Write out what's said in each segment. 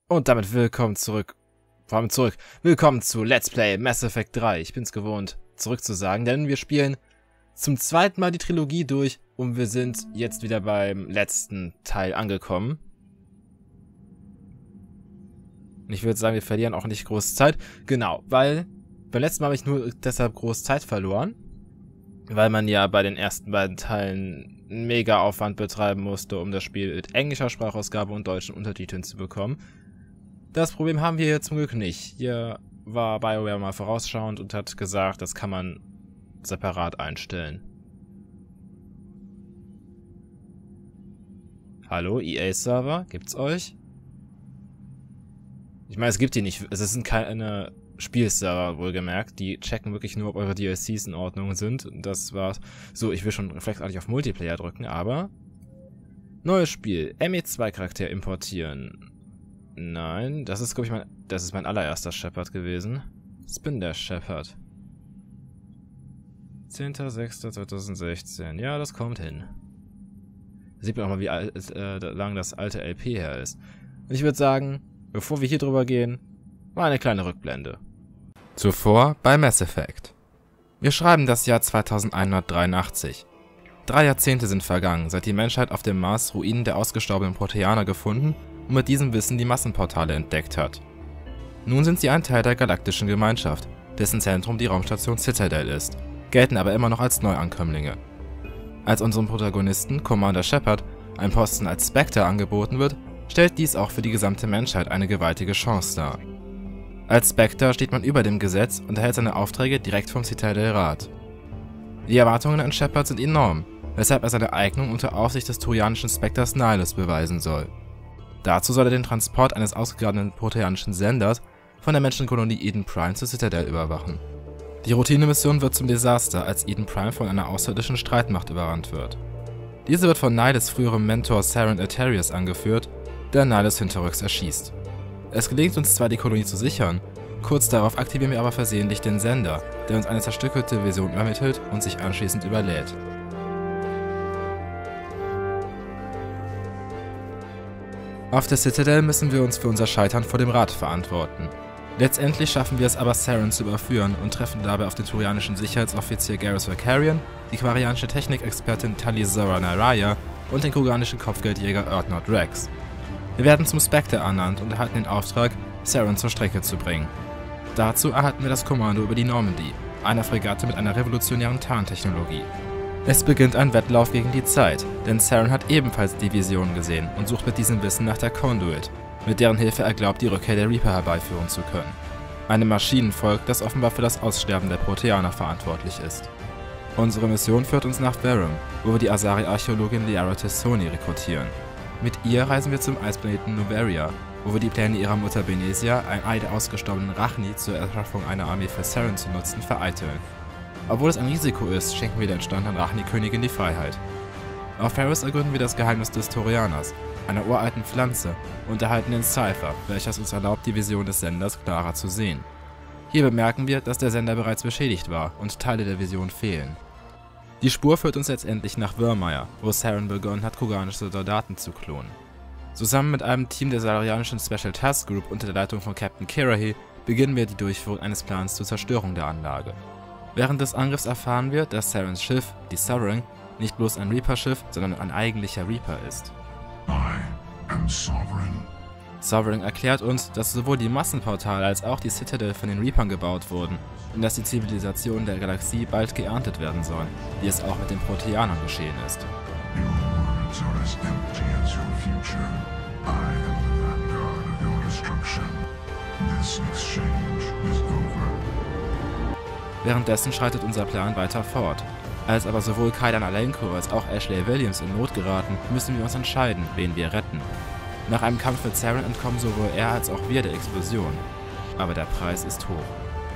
Und damit willkommen zurück. Willkommen zu Let's Play Mass Effect 3. Ich bin's gewohnt, zurückzusagen, denn wir spielen zum zweiten Mal die Trilogie durch und wir sind jetzt wieder beim letzten Teil angekommen. Ich würde sagen, wir verlieren auch nicht groß Zeit. Genau, weil beim letzten Mal habe ich nur deshalb groß Zeit verloren, weil man ja bei den ersten beiden Teilen mega Aufwand betreiben musste, um das Spiel mit englischer Sprachausgabe und deutschen Untertiteln zu bekommen. Das Problem haben wir hier zum Glück nicht. Hier war BioWare mal vorausschauend und hat gesagt, das kann man separat einstellen. Hallo, EA-Server? Gibt's euch? Ich meine, es gibt die nicht. Es sind keine Spielserver, wohlgemerkt. Die checken wirklich nur, ob eure DLCs in Ordnung sind. Und das war's. So, ich will schon reflexartig auf Multiplayer drücken, aber... Neues Spiel. ME2-Charakter importieren. Nein, das ist, glaube ich, mein allererster Shepard gewesen. Ich bin der Shepard. 10.06.2016. Ja, das kommt hin. Da sieht man auch mal, wie lang das alte LP her ist. Und ich würde sagen, bevor wir hier drüber gehen, mal eine kleine Rückblende. Zuvor bei Mass Effect. Wir schreiben das Jahr 2183. 3 Jahrzehnte sind vergangen, seit die Menschheit auf dem Mars Ruinen der ausgestorbenen Proteaner gefunden und mit diesem Wissen die Massenportale entdeckt hat. Nun sind sie ein Teil der galaktischen Gemeinschaft, dessen Zentrum die Raumstation Citadel ist, gelten aber immer noch als Neuankömmlinge. Als unserem Protagonisten, Commander Shepard, ein Posten als Spectre angeboten wird, stellt dies auch für die gesamte Menschheit eine gewaltige Chance dar. Als Spectre steht man über dem Gesetz und erhält seine Aufträge direkt vom Citadel-Rat. Die Erwartungen an Shepard sind enorm, weshalb er seine Eignung unter Aufsicht des turianischen Spectres Nihilus beweisen soll. Dazu soll er den Transport eines ausgegrabenen proteanischen Senders von der Menschenkolonie Eden Prime zur Citadel überwachen. Die Routinemission wird zum Desaster, als Eden Prime von einer außerirdischen Streitmacht überrannt wird. Diese wird von Nihilus früherem Mentor Saren Atarius angeführt, der Nihilus hinterrücks erschießt. Es gelingt uns zwar, die Kolonie zu sichern, kurz darauf aktivieren wir aber versehentlich den Sender, der uns eine zerstückelte Vision übermittelt und sich anschließend überlädt. Auf der Citadel müssen wir uns für unser Scheitern vor dem Rat verantworten. Letztendlich schaffen wir es aber, Saren zu überführen und treffen dabei auf den turianischen Sicherheitsoffizier Garrus Vakarian, die quarianische Technikexpertin Tali'Zorah Naraya und den kroganischen Kopfgeldjäger Urdnot Rex. Wir werden zum Spectre ernannt und erhalten den Auftrag, Saren zur Strecke zu bringen. Dazu erhalten wir das Kommando über die Normandy, einer Fregatte mit einer revolutionären Tarntechnologie. Es beginnt ein Wettlauf gegen die Zeit, denn Saren hat ebenfalls die Vision gesehen und sucht mit diesem Wissen nach der Conduit, mit deren Hilfe er glaubt, die Rückkehr der Reaper herbeiführen zu können. Einem Maschinenvolk, das offenbar für das Aussterben der Proteaner verantwortlich ist. Unsere Mission führt uns nach Verum, wo wir die Asari-Archäologin Liara T'Soni rekrutieren. Mit ihr reisen wir zum Eisplaneten Noveria, wo wir die Pläne ihrer Mutter Benezia, ein Ei der ausgestorbenen Rachni zur Erschaffung einer Armee für Saren zu nutzen, vereiteln. Obwohl es ein Risiko ist, schenken wir der entstandenen Rachni-Königin die Freiheit. Auf Ferris ergründen wir das Geheimnis des Turianers, einer uralten Pflanze, und erhalten den Cypher, welches uns erlaubt, die Vision des Senders klarer zu sehen. Hier bemerken wir, dass der Sender bereits beschädigt war und Teile der Vision fehlen. Die Spur führt uns letztendlich nach Virmire, wo Saren begonnen hat, kroganische Soldaten zu klonen. Zusammen mit einem Team der salarianischen Special Task Group unter der Leitung von Captain Kirahi beginnen wir die Durchführung eines Plans zur Zerstörung der Anlage. Während des Angriffs erfahren wir, dass Sarens Schiff, die Sovereign, nicht bloß ein Reaper-Schiff, sondern ein eigentlicher Reaper ist. I am Sovereign. Sovereign erklärt uns, dass sowohl die Massenportale als auch die Citadel von den Reapern gebaut wurden und dass die Zivilisationen der Galaxie bald geerntet werden sollen, wie es auch mit den Proteanern geschehen ist. Your words are as empty as your future. I am the vanguard of your destruction. This exchange is over. Währenddessen schreitet unser Plan weiter fort. Als aber sowohl Kaidan Alenko als auch Ashley Williams in Not geraten, müssen wir uns entscheiden, wen wir retten. Nach einem Kampf mit Saren entkommen sowohl er als auch wir der Explosion. Aber der Preis ist hoch.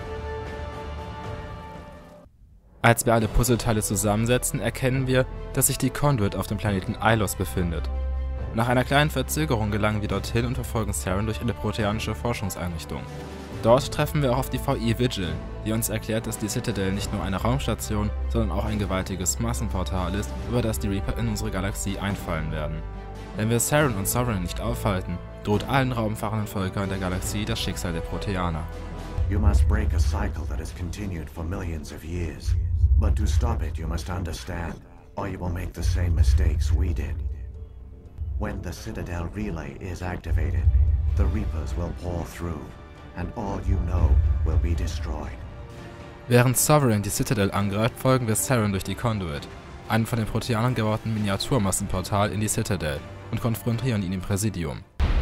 Als wir alle Puzzleteile zusammensetzen, erkennen wir, dass sich die Conduit auf dem Planeten Ilos befindet. Nach einer kleinen Verzögerung gelangen wir dorthin und verfolgen Saren durch eine proteanische Forschungseinrichtung. Dort treffen wir auch auf die VI Vigil, die uns erklärt, dass die Citadel nicht nur eine Raumstation, sondern auch ein gewaltiges Massenportal ist, über das die Reaper in unsere Galaxie einfallen werden. Wenn wir Saren und Sovereign nicht aufhalten, droht allen raumfahrenden Völkern der Galaxie das Schicksal der Proteaner. You must break a cycle that has continued for millions of years. But to stop it, you must understand, or you will make the same mistakes we did. When the Citadel relay is activated, the Reapers will pour through, and all you know will be destroyed. Während Sovereign die Citadel angreift, folgen wir Saren durch die Conduit, einem von den Proteanern gebauten Miniaturmassenportal in die Citadel, und konfrontieren ihn im Präsidium.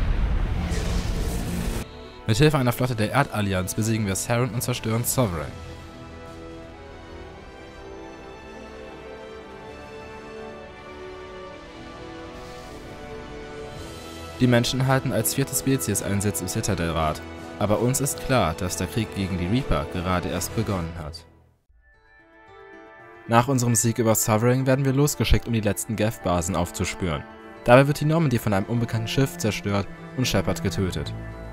Mithilfe einer Flotte der Erdallianz besiegen wir Saren und zerstören Sovereign. Die Menschen halten als vierte Spezies einen Sitz im Citadelrat, aber uns ist klar, dass der Krieg gegen die Reaper gerade erst begonnen hat. Nach unserem Sieg über Sovereign werden wir losgeschickt, um die letzten Geth-Basen aufzuspüren. Dabei wird die Normandy von einem unbekannten Schiff zerstört und Shepard getötet.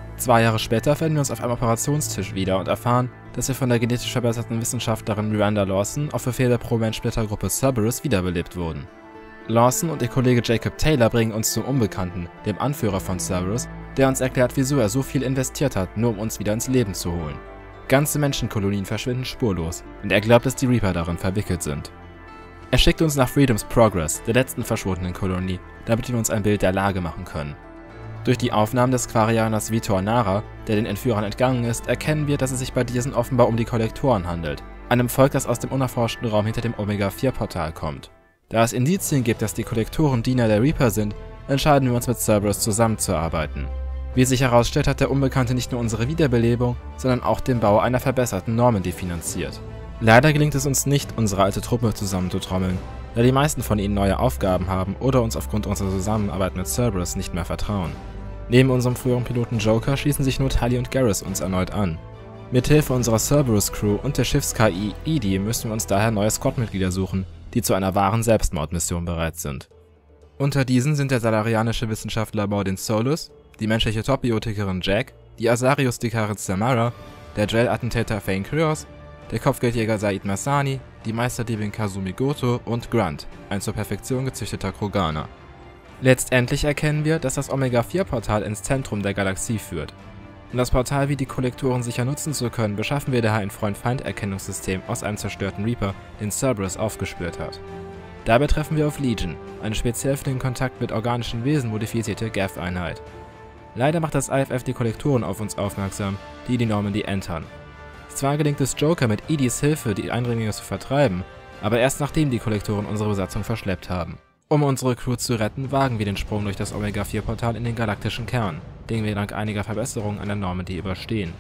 2 Jahre später finden wir uns auf einem Operationstisch wieder und erfahren, dass wir von der genetisch verbesserten Wissenschaftlerin Miranda Lawson auf Befehl der Pro-Mensch-Splittergruppe Cerberus wiederbelebt wurden. Lawson und ihr Kollege Jacob Taylor bringen uns zum Unbekannten, dem Anführer von Cerberus, der uns erklärt, wieso er so viel investiert hat, nur um uns wieder ins Leben zu holen. Ganze Menschenkolonien verschwinden spurlos und er glaubt, dass die Reaper darin verwickelt sind. Er schickt uns nach Freedom's Progress, der letzten verschwundenen Kolonie, damit wir uns ein Bild der Lage machen können. Durch die Aufnahmen des Quarianers Vitor Nara, der den Entführern entgangen ist, erkennen wir, dass es sich bei diesen offenbar um die Kollektoren handelt, einem Volk, das aus dem unerforschten Raum hinter dem Omega-4-Portal kommt. Da es Indizien gibt, dass die Kollektoren Diener der Reaper sind, entscheiden wir uns mit Cerberus zusammenzuarbeiten. Wie sich herausstellt, hat der Unbekannte nicht nur unsere Wiederbelebung, sondern auch den Bau einer verbesserten Normandy finanziert. Leider gelingt es uns nicht, unsere alte Truppe zusammenzutrommeln, da die meisten von ihnen neue Aufgaben haben oder uns aufgrund unserer Zusammenarbeit mit Cerberus nicht mehr vertrauen. Neben unserem früheren Piloten Joker schließen sich nur Tali und Garrus uns erneut an. Mithilfe unserer Cerberus-Crew und der Schiffs-KI EDI müssen wir uns daher neue Squad-Mitglieder suchen, die zu einer wahren Selbstmordmission bereit sind. Unter diesen sind der salarianische Wissenschaftler Mordin Solus, die menschliche Top-Biotikerin Jack, die Asarius-Dikarin Samara, der Gel-Attentäter Thane Kryos, der Kopfgeldjäger Said Massani, die Meisterdiebin Kazumi Goto und Grunt, ein zur Perfektion gezüchteter Kroganer. Letztendlich erkennen wir, dass das Omega-4-Portal ins Zentrum der Galaxie führt. Um das Portal wie die Kollektoren sicher nutzen zu können, beschaffen wir daher ein Freund-Feind-Erkennungssystem aus einem zerstörten Reaper, den Cerberus aufgespürt hat. Dabei treffen wir auf Legion, eine speziell für den Kontakt mit organischen Wesen modifizierte Geth-Einheit. Leider macht das IFF die Kollektoren auf uns aufmerksam, die die Normandy entern. Zwar gelingt es Joker mit Edis Hilfe, die Eindringlinge zu vertreiben, aber erst nachdem die Kollektoren unsere Besatzung verschleppt haben. Um unsere Crew zu retten, wagen wir den Sprung durch das Omega-4-Portal in den galaktischen Kern, den wir dank einiger Verbesserungen an der Normandy überstehen.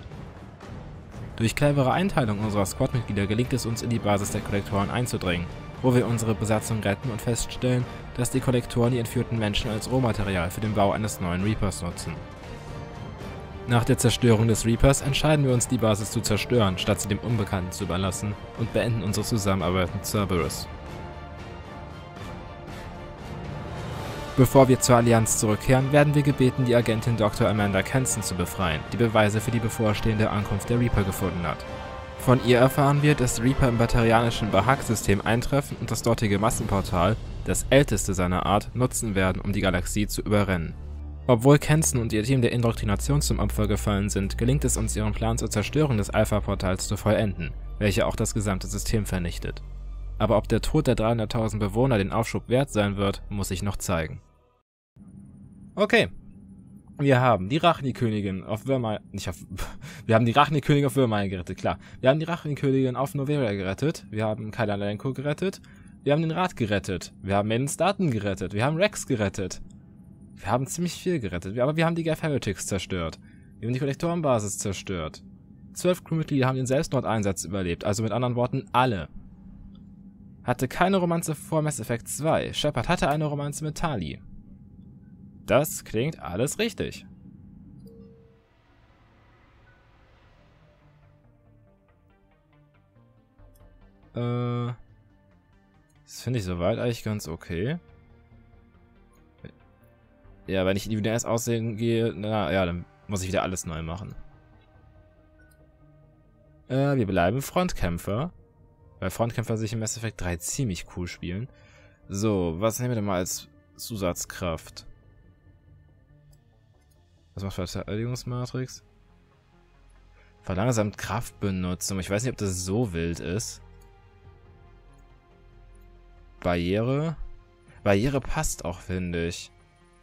Durch clevere Einteilung unserer Squad-Mitglieder gelingt es uns, in die Basis der Kollektoren einzudringen, wo wir unsere Besatzung retten und feststellen, dass die Kollektoren die entführten Menschen als Rohmaterial für den Bau eines neuen Reapers nutzen. Nach der Zerstörung des Reapers entscheiden wir uns, die Basis zu zerstören, statt sie dem Unbekannten zu überlassen, und beenden unsere Zusammenarbeit mit Cerberus. Bevor wir zur Allianz zurückkehren, werden wir gebeten, die Agentin Dr. Amanda Kenson zu befreien, die Beweise für die bevorstehende Ankunft der Reaper gefunden hat. Von ihr erfahren wir, dass Reaper im batarianischen Bahak-System eintreffen und das dortige Massenportal, das älteste seiner Art, nutzen werden, um die Galaxie zu überrennen. Obwohl Kenson und ihr Team der Indoktrination zum Opfer gefallen sind, gelingt es uns, ihren Plan zur Zerstörung des Alpha-Portals zu vollenden, welcher auch das gesamte System vernichtet. Aber ob der Tod der 300.000 Bewohner den Aufschub wert sein wird, muss sich noch zeigen. Okay. Wir haben die Rachni-Königin auf Virmire, wir haben die Rachni-Königin auf Virmire gerettet, klar. Wir haben die Rachni-Königin auf Noveria gerettet, wir haben Kyla Lenko gerettet, wir haben den Rat gerettet, wir haben Maiden Staten gerettet, wir haben Rex gerettet. Wir haben ziemlich viel gerettet, aber wir haben die Geth Heretics zerstört. Wir haben die Kollektorenbasis zerstört. 12 Crewmitglieder haben den Selbstmordeinsatz überlebt, also mit anderen Worten alle. Hatte keine Romanze vor Mass Effect 2. Shepard hatte eine Romanze mit Tali. Das klingt alles richtig. Das finde ich soweit eigentlich ganz okay. Ja, wenn ich individuelles Aussehen gehe, na ja, dann muss ich wieder alles neu machen. Wir bleiben Frontkämpfer. Weil Frontkämpfer sich in Mass Effect 3 ziemlich cool spielen. So, was nehmen wir denn mal als Zusatzkraft? Was macht Verteidigungsmatrix? Verlangsamt Kraftbenutzung. Ich weiß nicht, ob das so wild ist. Barriere. Barriere passt auch, finde ich.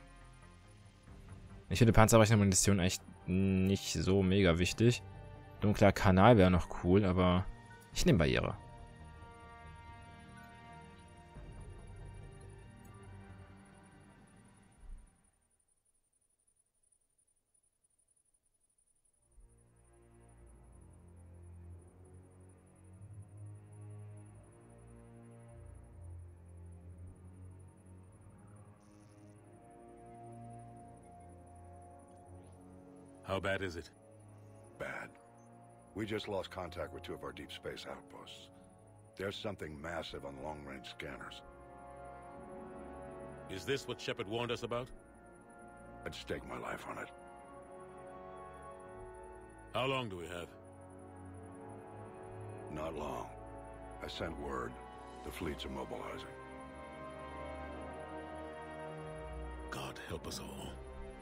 Ich finde panzerbrechende Munition echt nicht so mega wichtig. Dunkler Kanal wäre noch cool, aber ich nehme Barriere. How bad is it? Bad. We just lost contact with 2 of our deep space outposts. There's something massive on long-range scanners. Is this what Shepard warned us about? I'd stake my life on it. How long do we have? Not long. I sent word. The fleets are mobilizing. God help us all.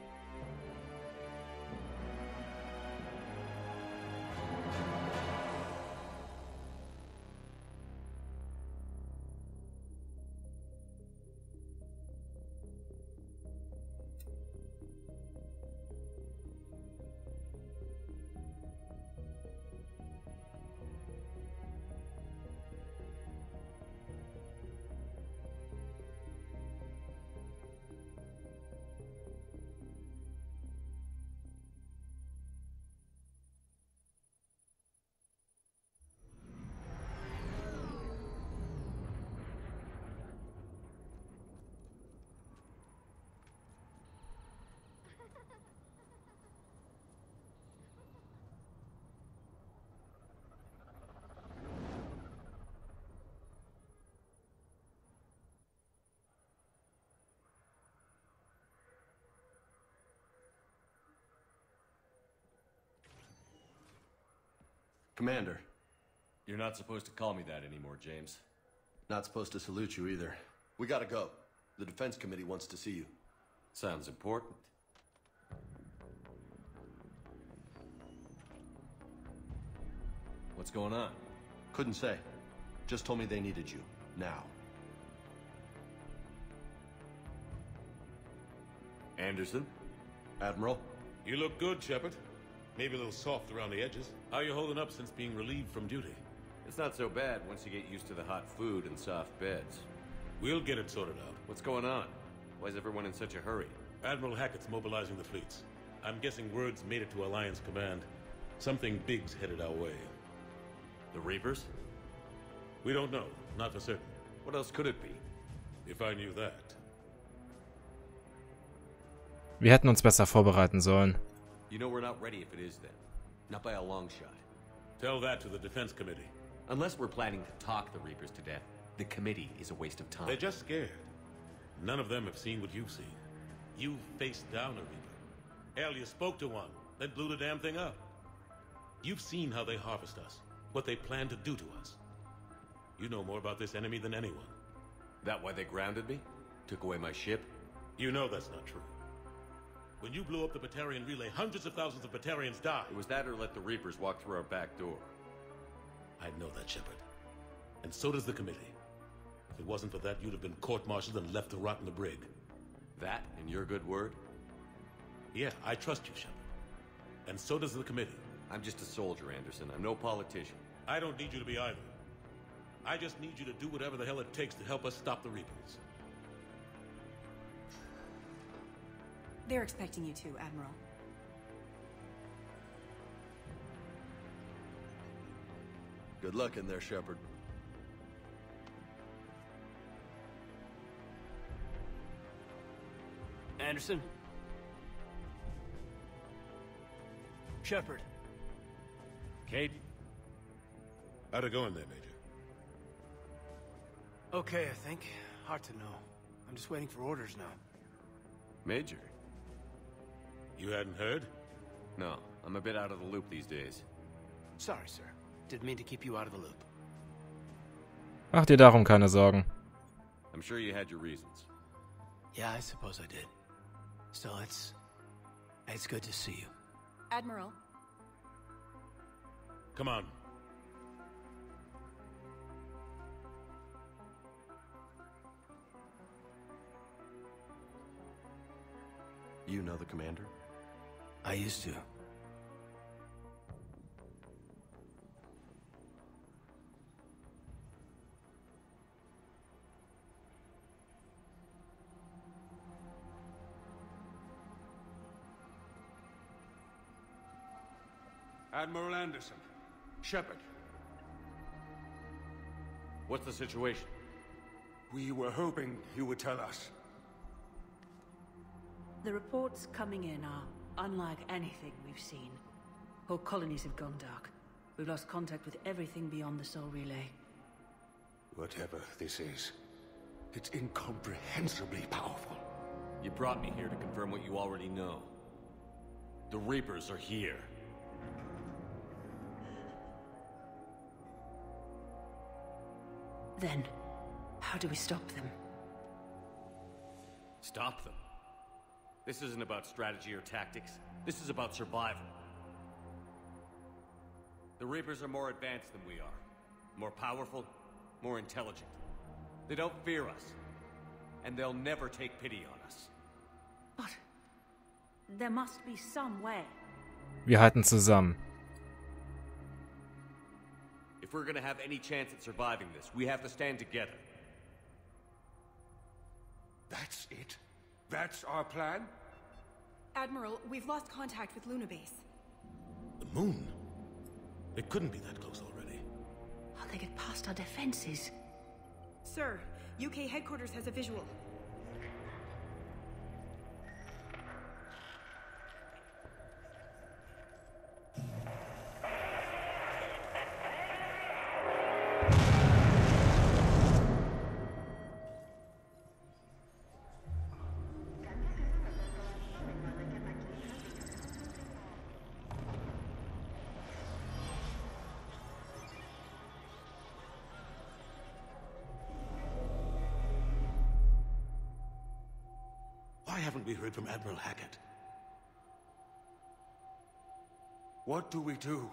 Commander. You're not supposed to call me that anymore, James. Not supposed to salute you either. We gotta go. The Defense Committee wants to see you. Sounds important. What's going on? Couldn't say. Just told me they needed you. Now. Anderson? Admiral? You look good, Shepard. Maybe a little soft around the edges. How you holding up since being relieved from duty? It's not so bad once you get used to the hot food and soft beds. We'll get it sorted out. What's going on? Why is everyone in such a hurry? Admiral Hackett's mobilizing the fleets. I'm guessing word's made it to Alliance Command. Something big's headed our way. The Reapers? We don't know. Not for certain. What else could it be? If I knew that. Wir hätten uns besser vorbereiten sollen. You know we're not ready if it is then. Not by a long shot. Tell that to the Defense Committee. Unless we're planning to talk the Reapers to death, the committee is a waste of time. They're just scared. None of them have seen what you've seen. You faced down a Reaper. Hell, you spoke to one, then blew the damn thing up. You've seen how they harvest us, what they plan to do to us. You know more about this enemy than anyone. That why they grounded me? Took away my ship? You know that's not true. When you blew up the Batarian relay, hundreds of thousands of Batarians died. It was that or let the Reapers walk through our back door. I know that, Shepard. And so does the committee. If it wasn't for that, you'd have been court-martialed and left to rot in the brig. That and your good word? Yeah, I trust you, Shepard. And so does the committee. I'm just a soldier, Anderson. I'm no politician. I don't need you to be either. I just need you to do whatever the hell it takes to help us stop the Reapers. They're expecting you to, Admiral. Good luck in there, Shepard. Anderson? Shepard? Kate? How'd it go in there, Major? Okay, I think. Hard to know. I'm just waiting for orders now. Major? You hadn't heard? No, I'm a bit out of the loop these days. Sorry, sir. Didn't mean to keep you out of the loop. Mach dir darum keine Sorgen. I'm sure you had your reasons. Yeah, I suppose I did. Still, It's good to see you. Admiral. Come on. You know the commander? I used to. Admiral Anderson. Shepard. What's the situation? We were hoping you would tell us. The reports coming in are unlike anything we've seen. Whole colonies have gone dark. We've lost contact with everything beyond the Soul Relay. Whatever this is, it's incomprehensibly powerful. You brought me here to confirm what you already know. The Reapers are here. Then, how do we stop them? Stop them? This isn't about strategy or tactics. This is about survival. The Reapers are more advanced than we are. More powerful, more intelligent. They don't fear us. And they'll never take pity on us. But there must be some way. Wir halten zusammen. If we're gonna have any chance at surviving this, we have to stand together. That's it? That's our plan? Admiral, we've lost contact with Luna Base. The moon? It couldn't be that close already. How'd they get past our defenses? Sir, UK headquarters has a visual. Why haven't we heard from Admiral Hackett? What do we do?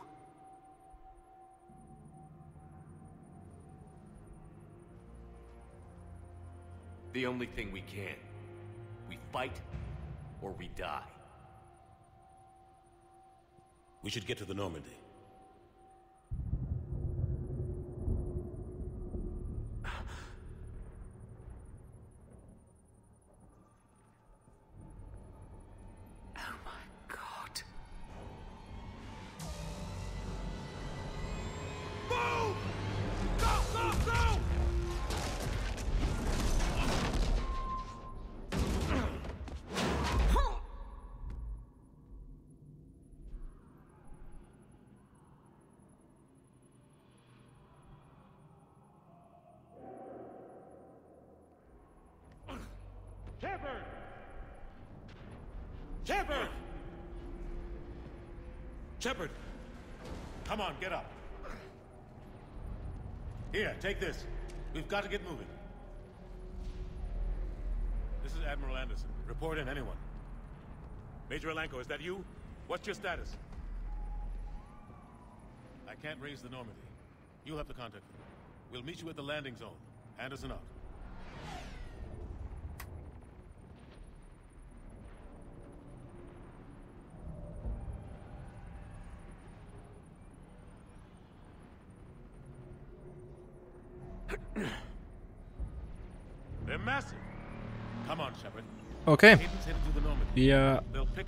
The only thing we can. We fight, or we die. We should get to the Normandy. Shepard! Shepard! Shepard! Come on, get up. Here, take this. We've got to get moving. This is Admiral Anderson. Report in, anyone. Major Alanko, is that you? What's your status? I can't raise the Normandy. You'll have to contact them. We'll meet you at the landing zone. Anderson out. They're massive. Come on, Shepard. Okay. Wir...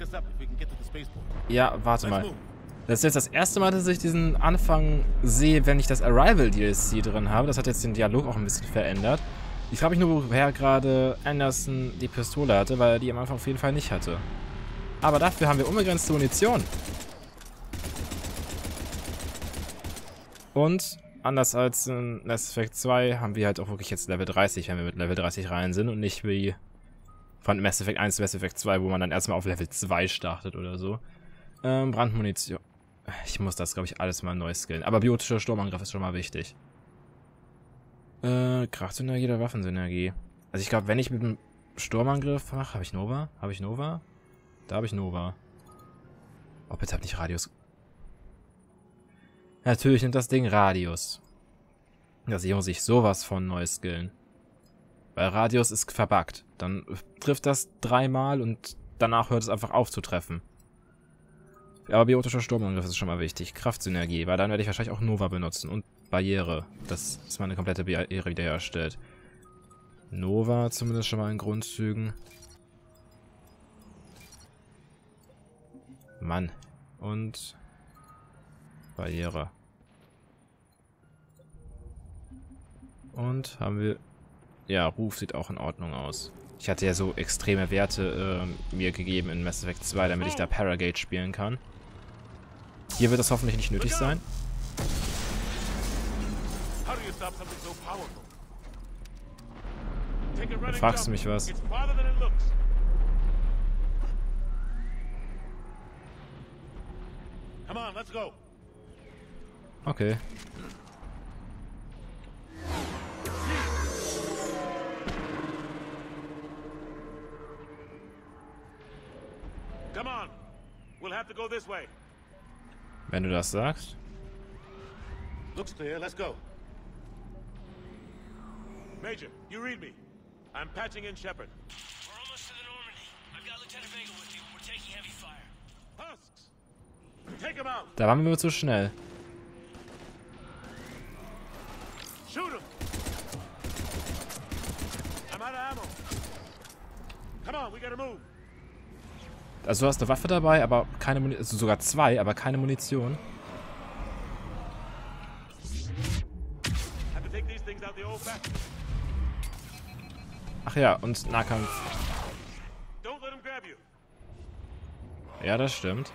Ja, warte mal. Das ist jetzt das erste Mal, dass ich diesen Anfang sehe, wenn ich das Arrival DLC drin habe. Das hat jetzt den Dialog auch ein bisschen verändert. Ich frage mich nur, woher gerade Anderson die Pistole hatte, weil er die am Anfang auf jeden Fall nicht hatte. Aber dafür haben wir unbegrenzte Munition. Und anders als in Mass Effect 2 haben wir halt auch wirklich jetzt Level 30, wenn wir mit Level 30 rein sind und nicht wie von Mass Effect 1 zu Mass Effect 2, wo man dann erstmal auf Level 2 startet oder so. Brandmunition. Ich muss das, glaube ich, alles mal neu skillen. Aber biotischer Sturmangriff ist schon mal wichtig. Kraftsynergie oder Waffensynergie? Also ich glaube, wenn ich mit dem Sturmangriff mache, habe ich Nova? Habe ich Nova? Da habe ich Nova. Oh, bitte hab nicht Radius. Natürlich nimmt das Ding Radius. Das hier muss ich sowas von neu skillen. Weil Radius ist verbuggt. Dann trifft das 3-mal und danach hört es einfach auf zu treffen. Aber biotischer Sturmangriff ist schon mal wichtig. Kraftsynergie, weil dann werde ich wahrscheinlich auch Nova benutzen. Und Barriere, dass meine komplette Barriere wiederherstellt. Nova zumindest schon mal in Grundzügen. Mann. Und Barriere. Und haben wir... Ja, Ruf sieht auch in Ordnung aus. Ich hatte ja so extreme Werte mir gegeben in Mass Effect 2, damit ich da Paragate spielen kann. Hier wird das hoffentlich nicht nötig sein. Dann fragst du mich was. Okay. Come on. We'll have to go this way. Wenn du das sagst. Looks clear. Let's go. Major, you read me. I'm patching in Shepard. We're almost to the Normandy. I've got Lieutenant Vega with you. We're taking heavy fire. Husks! Take him out. Da waren wir zu schnell. Shoot him. I'm out of ammo. Come on, we gotta move. Also du hast eine Waffe dabei, aber keine Munition. Also sogar 2, aber keine Munition. Ach ja, und Nahkampf. Ja, das stimmt.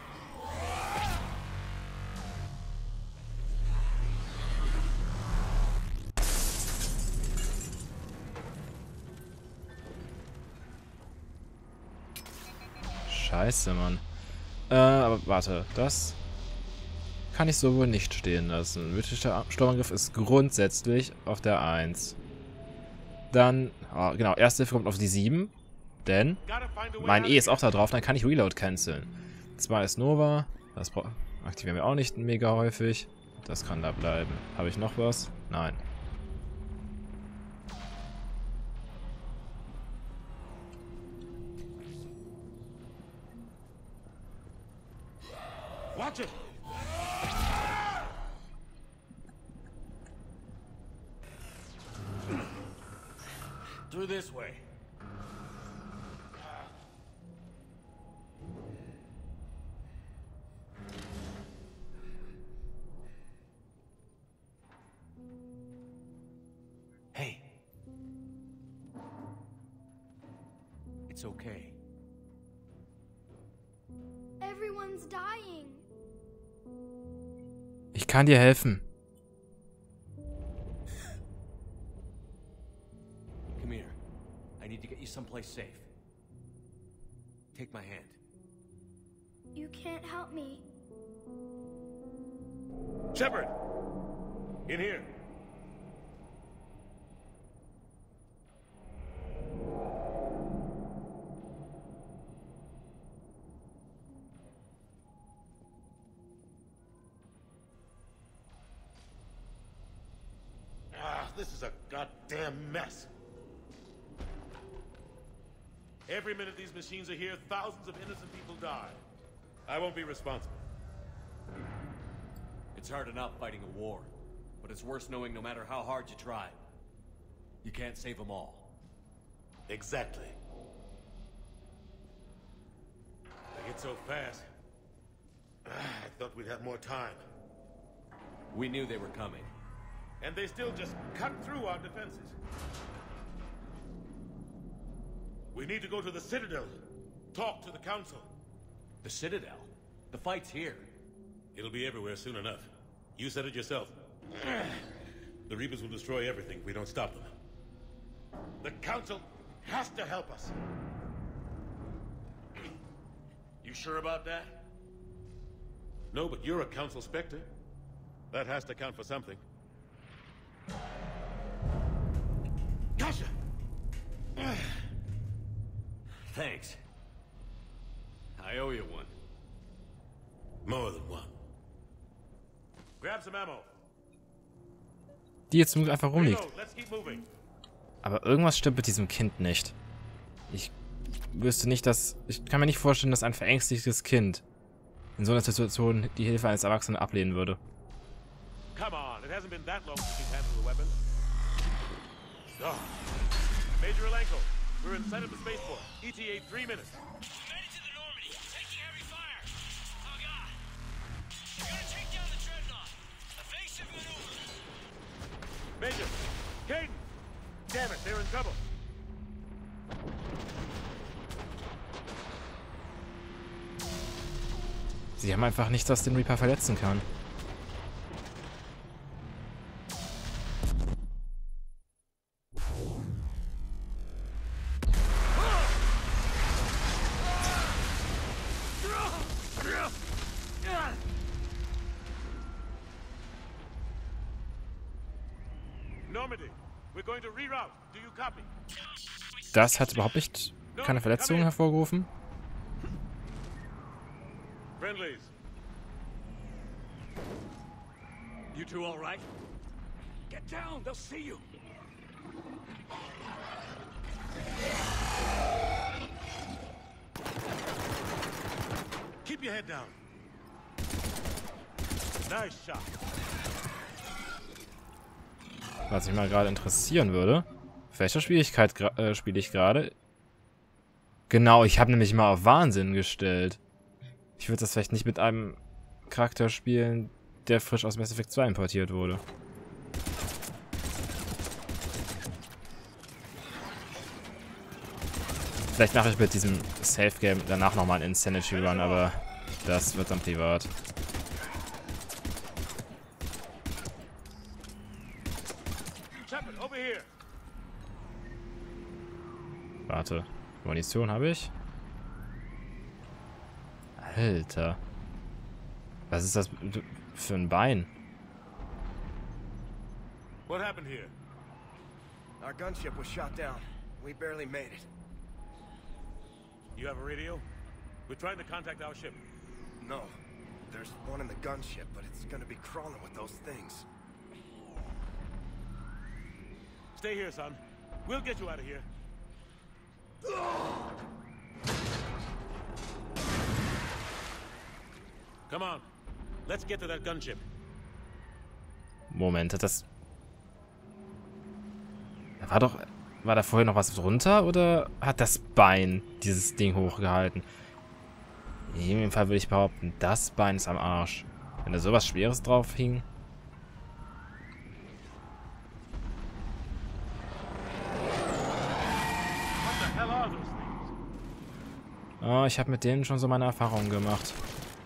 Scheiße, Mann. Aber warte, das kann ich so wohl nicht stehen lassen. Mythischer Sturmangriff ist grundsätzlich auf der 1. Dann, oh, genau, erste Hilfe kommt auf die 7. Denn mein E ist auch da drauf, dann kann ich Reload canceln. 2 ist Nova. Das aktivieren wir auch nicht mega häufig. Das kann da bleiben. Habe ich noch was? Nein. Watch it. Through this way. Hey. It's okay. Everyone's dying. Ich kann dir helfen. Come here. I need to get you someplace safe. Take my hand. You can't help me. Shepard! In here. This is a goddamn mess. Every minute these machines are here, thousands of innocent people die. I won't be responsible. It's hard enough fighting a war, but it's worse knowing no matter how hard you try, you can't save them all. Exactly. They get so fast. I thought we'd have more time. We knew they were coming. And they still just cut through our defenses. We need to go to the Citadel. Talk to the Council. The Citadel? The fight's here. It'll be everywhere soon enough. You said it yourself. The Reapers will destroy everything if we don't stop them. The Council has to help us. You sure about that? No, but you're a Council Spectre. That has to count for something. Gotcha! Thanks. I owe you one. More than one. Grab some ammo. Die jetzt nur einfach rumliegt. Reload. Let's keep moving. Aber irgendwas stimmt mit diesem Kind nicht. Ich wüsste nicht, dass... Ich kann mir nicht vorstellen, dass ein verängstigtes Kind in so einer Situation die Hilfe eines Erwachsenen ablehnen würde. Come on, it hasn't been that long since you've handled the weapon. Oh. Major Alenko, we're in sight of the spaceport. ETA 3 minutes. Headed to the Normandy, taking heavy fire. Oh god. We're gonna take down the Dreadnought. Evasive maneuver. Major, Caden! Damn it, they're in trouble. Sie haben einfach nichts, was den Reaper verletzen kann. Normandy, we're going to reroute. Do you copy? Das hat überhaupt nicht keine Verletzungen hervorgerufen. Friendlies. You two all right? Get down, they'll see you. Keep your head down. Nice shot. Was mich mal gerade interessieren würde. Auf welcher Schwierigkeit spiele ich gerade? Genau, ich habe nämlich mal auf Wahnsinn gestellt. Ich würde das vielleicht nicht mit einem Charakter spielen, der frisch aus Mass Effect 2 importiert wurde. Vielleicht mache ich mit diesem Safe Game danach nochmal einen Insanity Run, aber das wird dann privat. Warte, Munition habe ich? Alter. Was ist das für ein Bein? What happened here? Our gunship was shot down. We barely made it. You have a radio? We're trying to contact our ship. No. There's one in the gunship, but it's gonna be crawling with those things. Stay here, son. We'll get you out of here. Come on. Let's get to that gunship. Moment, hat das... War da vorher noch was drunter oder hat das Bein dieses Ding hochgehalten? In jedem Fall würde ich behaupten, das Bein ist am Arsch. Wenn da sowas Schweres drauf hing. Oh, ich habe mit denen schon so meine Erfahrungen gemacht.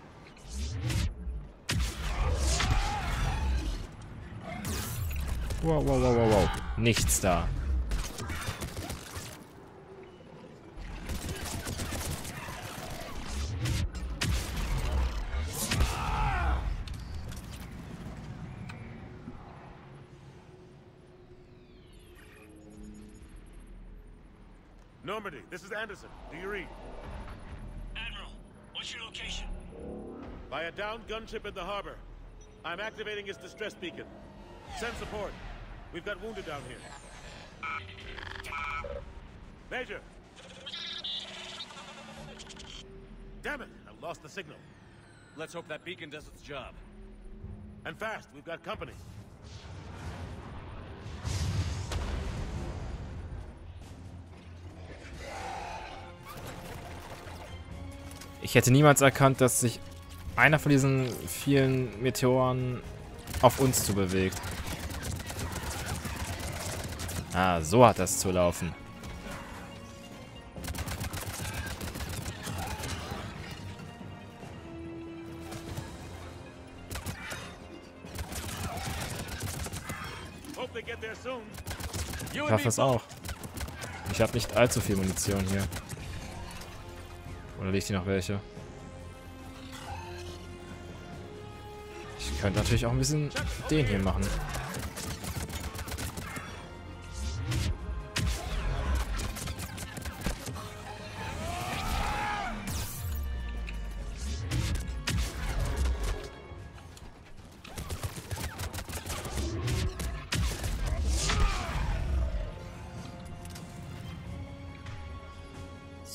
Wow, wow, wow, wow, wow. Nichts da. Normandy, this is Anderson. Do you read? Admiral, what's your location? By a downed gunship in the harbor. I'm activating its distress beacon. Send support. We've got wounded down here. Major! Damn it! I lost the signal. Let's hope that beacon does its job. And fast, we've got company. Ich hätte niemals erkannt, dass sich einer von diesen vielen Meteoren auf uns zu bewegt. Ah, so hat das zu laufen. Ich hoffe es auch. Ich habe nicht allzu viel Munition hier. Oder liegt hier noch welche? Ich könnte natürlich auch ein bisschen den hier machen.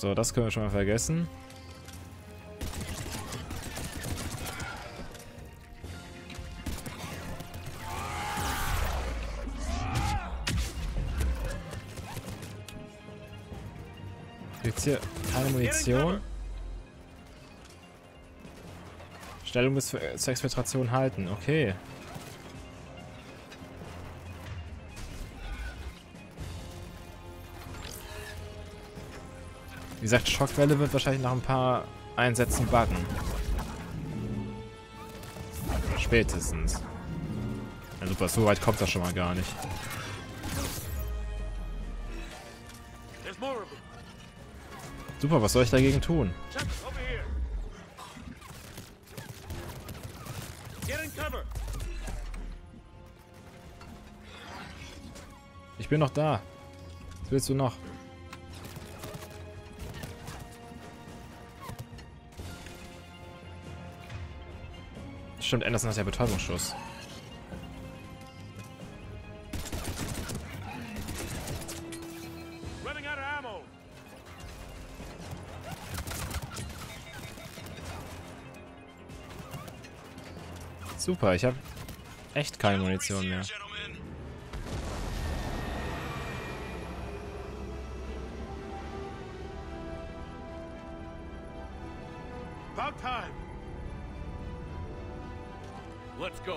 So, das können wir schon mal vergessen. Gibt's hier keine Munition? Stellung bis zur Exfiltration halten, okay. Wie gesagt, Schockwelle wird wahrscheinlich nach ein paar Einsätzen buggen. Spätestens. Ja, super, so weit kommt das schon mal gar nicht. Super, was soll ich dagegen tun? Ich bin noch da. Was willst du noch? Stimmt, Anderson hat ja Betäubungsschuss. Super, ich habe echt keine Munition mehr. About time. Let's go.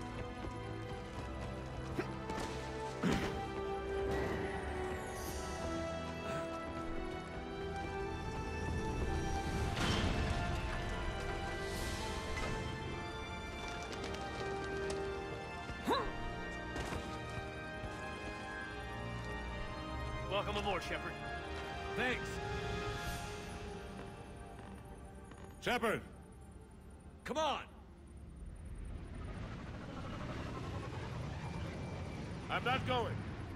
Welcome aboard, Shepard. Thanks. Shepard! Come on! I'm not going.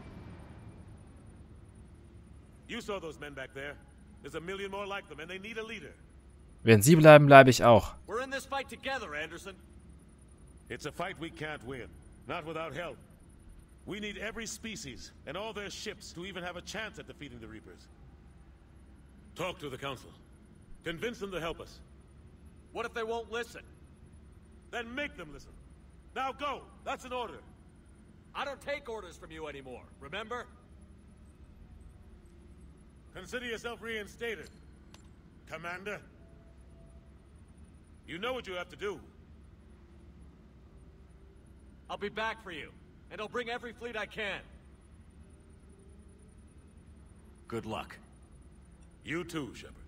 You saw those men back there. There's a million more like them, and they need a leader. Wenn sie bleiben, bleibe ich auch. We're in this fight together, Anderson. It's a fight we can't win. Not without help. We need every species and all their ships to even have a chance at defeating the Reapers. Talk to the Council. Convince them to help us. What if they won't listen? Then make them listen. Now go! That's an order. I don't take orders from you anymore, remember? Consider yourself reinstated, Commander. You know what you have to do. I'll be back for you, and I'll bring every fleet I can. Good luck. You too, Shepard.